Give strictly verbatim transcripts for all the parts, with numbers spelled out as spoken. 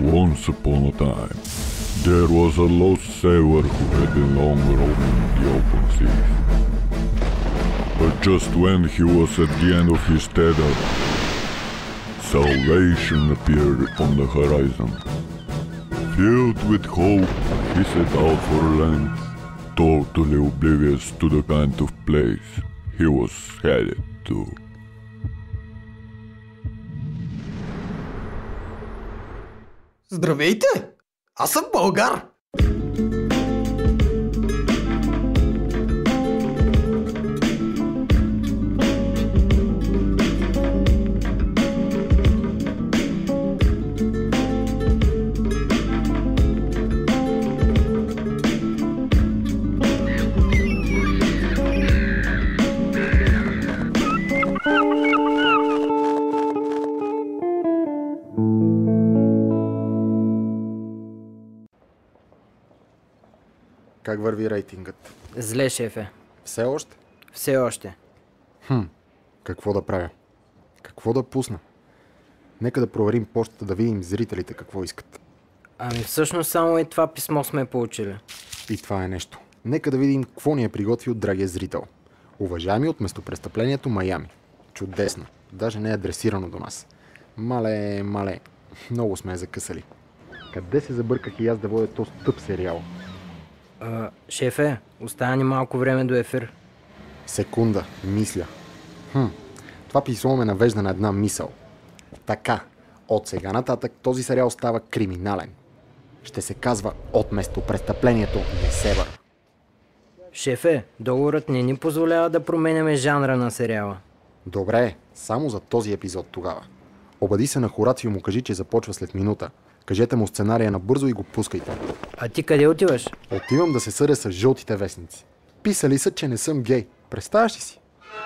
Once upon a time, there was a lost sailor who had been long roaming the open seas. But just when he was at the end of his tether, salvation appeared upon the horizon. Filled with hope, he set out for land, totally oblivious to the kind of place he was headed to. Здравейте! Аз съм българ! Как върви рейтингът? Зле, шефе. Все още? Все още. Хм, какво да правя? Какво да пусна? Нека да проверим почтата, да видим зрителите какво искат. Ами всъщност само и това писмо сме получили. И това е нещо. Нека да видим какво ни е приготвил драгия зрител. Уважаеми от местопрестъплението Майами. Чудесно. Даже не е адресирано до нас. Мале, мале. Много сме закъсали. Къде се забърках и аз да водя този тъп сериал? А, шефе, остана ни малко време до ефир. Секунда, мисля. Хм, това писмо ме навежда на една мисъл. Така, от сега нататък този сериал става криминален. Ще се казва От местопрестъплението Несебър. Шефе, договорът не ни позволява да променяме жанра на сериала. Добре, само за този епизод тогава. Обади се на Хорацио, му кажи, че започва след минута. Кажете му сценария набързо и го пускайте. А ти къде отиваш? Отивам да се съдя с жълтите вестници. Писали са, че не съм гей. Представяш ли си?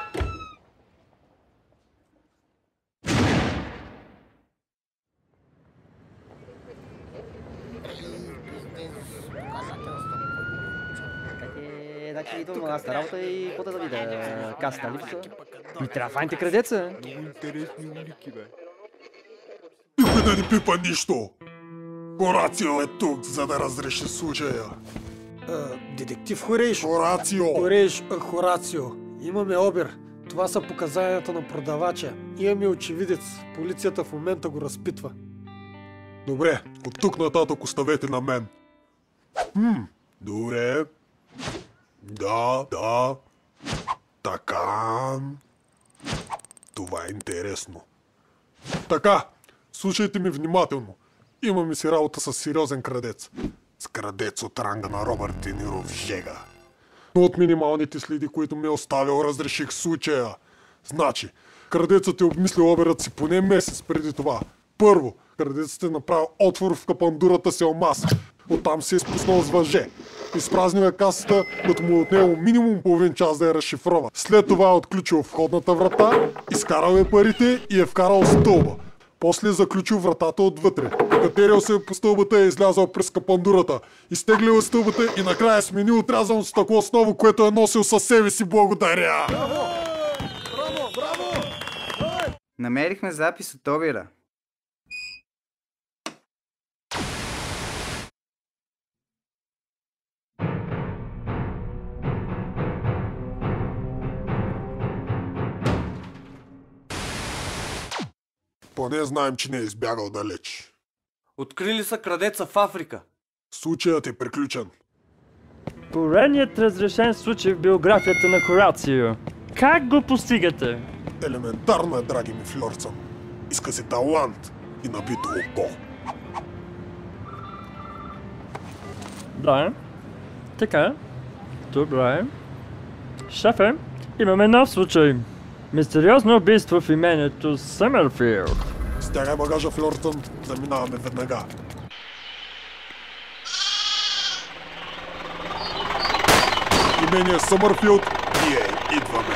Значи идвам аз на работа и какво да видя? Касата липса? Ми трябва файните крадеца. Много интересни улики, бе. Никой да не пипа нищо! Хорацио е тук, за да разреши случая. А, детектив Хорейш. Хорацио! Хорейш, а, Хорацио. Имаме обир. Това са показанията на продавача. Имаме очевидец. Полицията в момента го разпитва. Добре, от тук нататък оставете на мен. Хм, добре. Да, да. Така. Това е интересно. Така, слушайте ми внимателно. Имаме си работа с сериозен крадец. С крадец от ранга на Робърт Де Ниро в жега. Но от минималните следи, които ми е оставил, разреших случая. Значи, крадецът е обмислил оберът си поне месец преди това. Първо, крадецът е направил отвор в капандурата си алмаз. Оттам се е спуснал с въже. Изпразнил е касата, като му отнело минимум половин час да я разшифрова. След това е отключил входната врата, изкарал е парите и е вкарал стълба. После е заключил вратата отвътре. Катерил се по стълбата и е излязъл през капандурата. Изтеглил е стълбата и накрая е сменил отрязано стъкло с ново, което е носил със себе си. Благодаря! Браво! Браво! Браво! Намерихме запис от обира. Поне знаем, че не е избягал далеч. Открили са крадеца в Африка. Случаят е приключен. Поредният разрешен случай в биографията на Хорацио. Как го постигате? Елементарно е, драги ми Флорцън. Иска се талант и набито око. Да. Така. Добре. Шефе, имаме нов случай. Мистериозно убийство в имението Съмърфилд. Стягай багажа, Флорцън. Заминаваме веднага. Имение Съмърфилд. Ние идваме.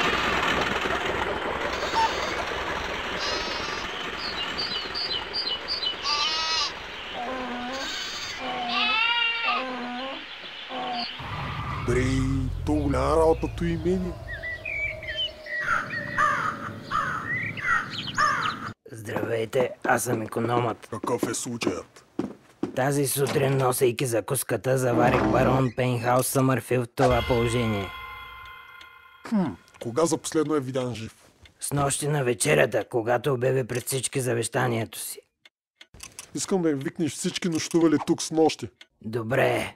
Бри, то голяма работа имение. Здравей. Здравейте, аз съм икономът. Какъв е случаят? Тази сутрин, носейки закуската, заварих барон Пейнхаус Съмърфилд в това положение. Хм, кога за последно е видян жив? С нощи на вечерята, когато обяви пред всички завещанието си. Искам да им викнеш всички нощували тук с нощи. Добре.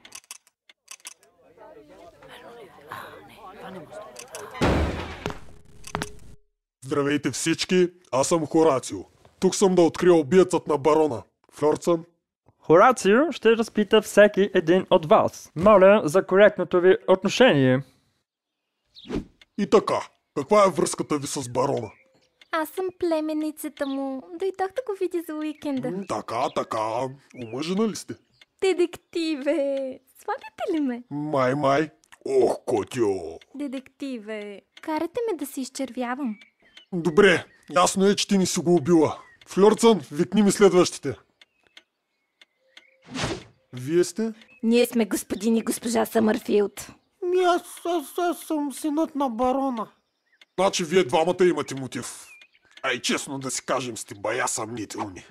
Здравейте всички, аз съм Хорацио. Тук съм да открия убиецът на барона. Флорцън? Хорацио ще разпита всеки един от вас. Моля за коректното ви отношение. И така, каква е връзката ви с барона? Аз съм племенницата му. Дойдох да го видя за уикенда. М, така, така. Омъжена ли сте? Детективе! Сваляте ли ме? Май, май. Ох, котио. Детективе! Карате ме да се изчервявам. Добре, ясно е, че ти ни си го убила. Флорцън, викни ми следващите. Вие сте? Ние сме господин и госпожа Съмърфилд. Ми аз, аз, аз съм синът на барона. Значи вие двамата имате мотив. Ай, честно да си кажем, сте бая съмнителни.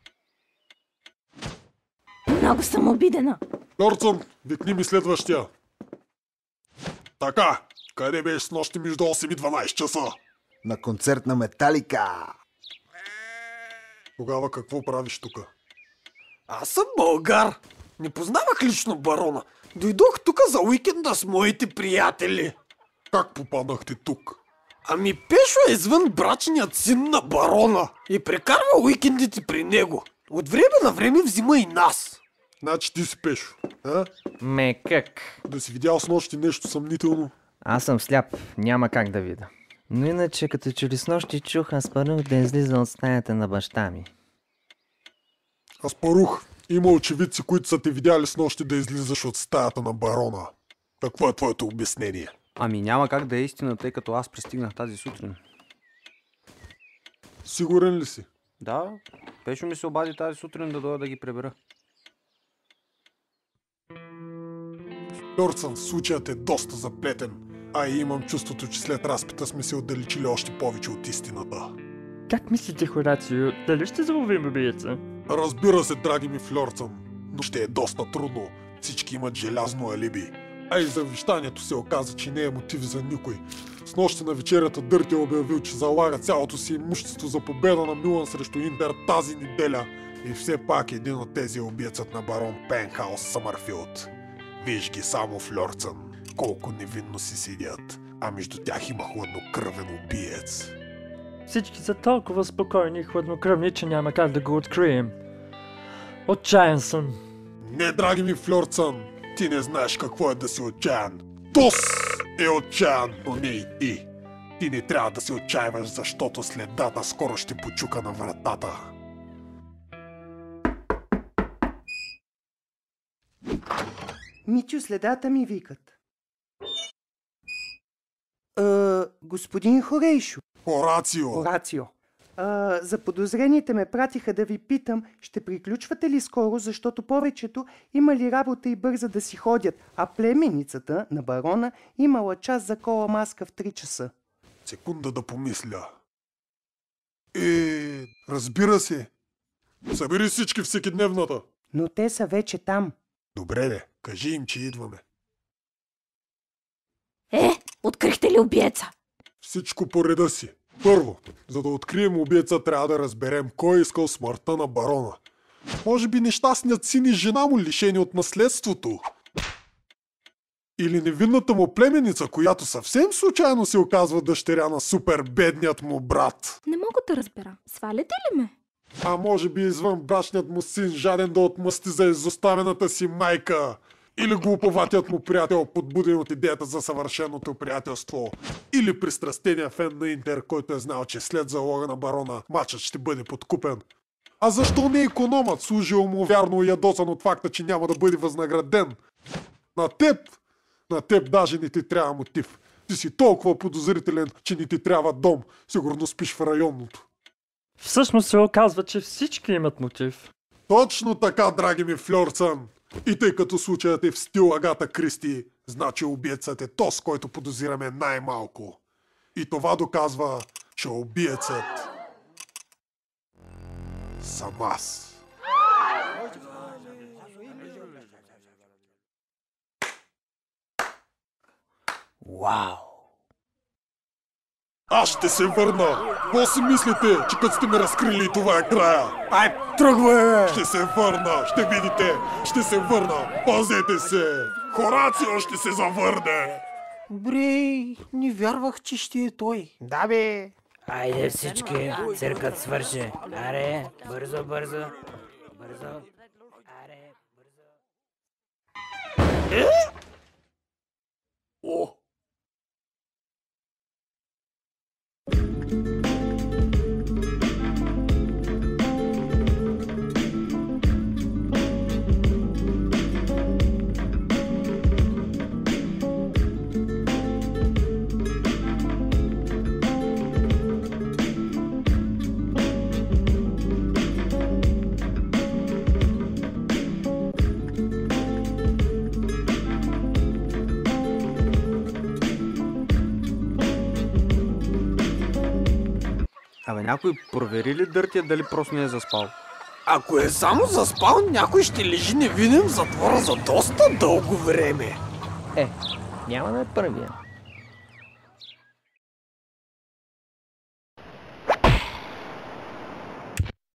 Много съм обидена. Флорцън, викни ми следващия. Така, къде беше с нощи между осем и дванайсет часа? На концерт на Металика. Тогава какво правиш тука? Аз съм българ. Не познавах лично барона. Дойдох тук за уикенда с моите приятели. Как попаднахте тук? Ами Пешо е извън брачният син на барона и прекарва уикендите при него. От време на време взима и нас. Значи ти си Пешо, а? Ме как? Да си видял с нощи нещо съмнително? Аз съм сляп, няма как да видя. Но иначе, като че ли с нощи чух Аспарух да излиза от стаята на баща ми. Аспарух, има очевидци, които са те видяли с нощи да излизаш от стаята на барона. Какво е твоето обяснение? Ами няма как да е истина, тъй като аз пристигнах тази сутрин. Сигурен ли си? Да, Пешо ми се обади тази сутрин да дойда да ги пребера. Флорцън, случаят е доста заплетен, а и имам чувството, че след разпита сме се отдалечили още повече от истината. Как мислите, Хорацио, дали ще заловим убиеца? Разбира се, драги ми Флорцън, но ще е доста трудно. Всички имат желязно алиби. А и завещанието се оказа, че не е мотив за никой. С нощи на вечерята Дърти е обявил, че залага цялото си имущество за победа на Милан срещу Интер тази неделя. И все пак един от тези е убиецът на барон Пейнхаус Съмърфилд. Виж ги само, Флорцън, колко невинно си седят, а между тях има хладнокръвен убиец. Всички са толкова спокойни и хладнокръвни, че няма как да го открием. Отчаян съм. Не, драги ми Флорцън, ти не знаеш какво е да си отчаян. Тос е отчаян, но не и ти. Ти не трябва да се отчаиваш, защото следата скоро ще почука на вратата. Митю, следата ми викат. А, господин Хорейшо. Хорацио. Хорацио. А, за подозрените ме пратиха да ви питам, ще приключвате ли скоро, защото повечето имали работа и бърза да си ходят, а племеницата на барона имала час за кола маска в три часа. Секунда да помисля. Е, разбира се. Събери всички всекидневната. Но те са вече там. Добре, де, кажи им, че идваме. Е, открихте ли убиеца? Всичко по реда си. Първо, за да открием убиеца, трябва да разберем кой е искал смъртта на барона. Може би нещастният син и жена му, лишени от наследството. Или невинната му племеница, която съвсем случайно се оказва дъщеря на супер бедният му брат. Не мога да разбера. Сваляте ли ме? А може би извън брачният му син, жаден да отмъсти за изоставената си майка. Или глуповатият му приятел, подбуден от идеята за съвършеното приятелство. Или пристрастения фен на Интер, който е знал, че след залога на барона матчът ще бъде подкупен. А защо не икономът, служил му вярно и ядосан от факта, че няма да бъде възнаграден? На теб, на теб даже не ти трябва мотив. Ти си толкова подозрителен, че не ти трябва дом. Сигурно спиш в районното. Всъщност се оказва, че всички имат мотив. Точно така, драги ми Флорцън. И тъй като случаят е в стил Агата Кристи, значи убиецът е тос, който подозираме най-малко. И това доказва, че убиецът съм аз. Вау! Аз ще се върна! Какво си мислите, че като сте ме разкрили това е края? Ай, тръгвай! Ще се върна, ще видите! Ще се върна! Пазете се! Хорацио ще се завърне! Бре, не вярвах, че ще е той. Да бе! Айде всички, циркът свърши. Аре, бързо, бързо. Бързо. Аре, бързо. Е? О! Абе, някой провери ли Дъртия дали просто не е заспал? Ако е само заспал, някой ще лежи невинен в затвора за доста дълго време. Е, няма да е първия.